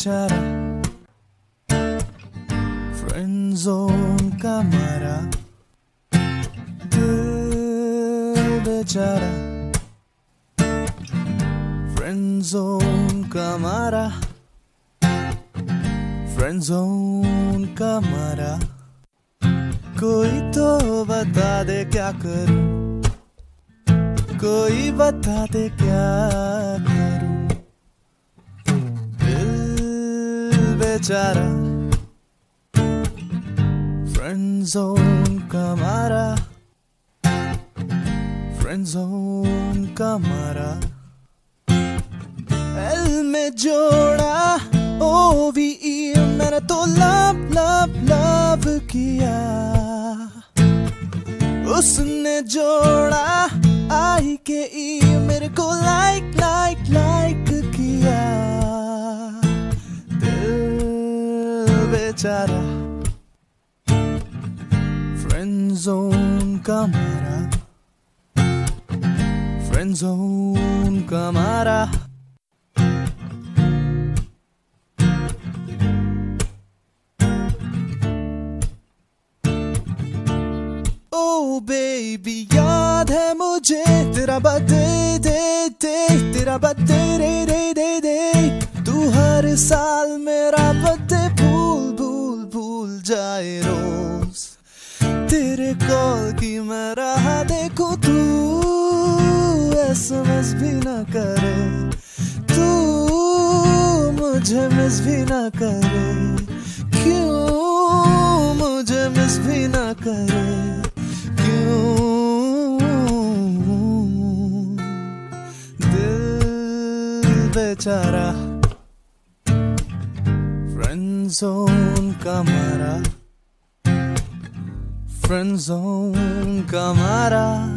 बेचारा friend zone का मारा दिल बेचारा फ्रेंड जोन का मारा फ्रेंड जोन का मारा कोई तो बता दे क्या करूं कोई बता दे क्या करूं दिल बेचारा फ्रेंड जोन का मारा फ्रेंड जोन का मारा एल में जोड़ा ओ वी ई मैंने तो लव लव लव किया उसने जोड़ा आई के ई मेरे को लाइक लाइक लाइक किया दिल बेचारा फ्रेंड जोन का मारा फ्रेंड जोन का मारा ओ बेबी याद है मुझे तेरा बर्थडे दे दे तेरा बर्थडे रे रे दे दे तू हर साल मेरा बर्थडे भूल भूल भूल जाए रोज तेरे कॉल की मैं राह देखूं तू एसएमएस भी ना करे तू मुझे मिस भी ना करे क्यों मुझे मिस भी ना करे दिल बेचारा फ्रेंड जोन का मारा फ्रेंड जोन का मारा